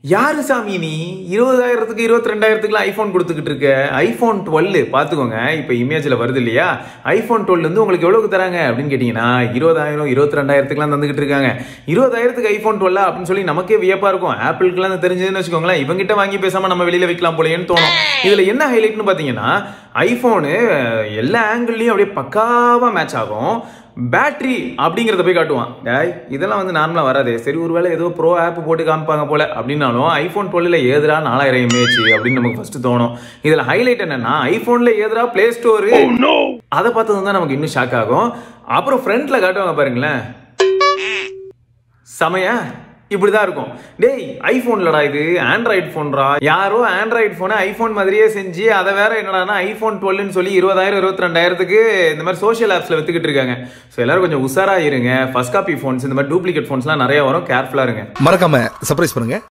யாரு சாமி நீ 20,000க்கு 22,000க்குலாம் ஐபோன் கொடுத்துக்கிட்டு இருக்க? ஐபோன் 12 பாத்துக்கோங்க. இப்ப இமேஜ்ல வருது இல்லையா? ஐபோன் 12 வந்து உங்களுக்கு எவ்வளவுக்கு தராங்க அப்படின்னு கேட்டீங்கன்னா 20,000 22,000க்குலாம் தந்துகிட்டு இருக்காங்க. 20,000க்கு ஐபோன் 12 அப்படின்னு சொல்லி நமக்கே வியப்பா இருக்கும். ஆப்பிள்க்குலாம் தெரிஞ்சதுன்னு வச்சுக்கோங்களேன், இவங்கிட்ட வாங்கி பேசாம நம்ம வெளியில வைக்கலாம் போலேன்னு தோணும். இதுல என்ன ஹைலைட்னு பாத்தீங்கன்னா, ஐபோனு எல்லா ஆங்கிள்லயும் அப்படியே பக்காவா மேட்ச் ஆகும். பேட்டரி அப்படிங்கிறத போய் காட்டுவான். இதெல்லாம் வந்து நார்மலா வராது. சரி, ஒருவேளை ஏதோ ப்ரோ ஆப் போட்டு காமிப்பாங்க போல அப்படின்னாலும் ஐபோன் 12 ஏதுரா 4000 mAh அப்படின்னு நமக்கு ஃபர்ஸ்ட் தோணும். இதுல ஹைலைட் என்னன்னா, ஐபோன்ல ஏதுரா பிளே ஸ்டோர், அதை பார்த்தது தான் நமக்கு இன்னும் ஷாக் ஆகும். அப்புறம் ஃப்ரண்ட்ல காட்டுவாங்க பாருங்களேன், செமையா இப்படிதான் இருக்கும். டேய், ஐபோன்லடா இது, ஆண்ட்ராய்டு போன்ரா. யாரோ ஆண்ட்ராய்டு போனை ஐபோன் மாதிரியே செஞ்சு அதை வேற என்னடா ஐபோன் 12 சொல்லி 20,000 22,000க்கு இந்த மாதிரி சோஷியல் ஆப்ஸ்ல வித்துக்கிட்டு இருக்காங்க. ஸோ எல்லாரும் கொஞ்சம் உஷாரா இருங்க. ஃபர்ஸ்ட் காப்பி போன்ஸ், இந்த மாதிரி டூப்ளிகேட் போன்ஸ்லாம் நிறைய வரும், கேர்ஃபுல்லா இருங்க. மறக்காம சர்ப்ரைஸ் பண்ணுங்க.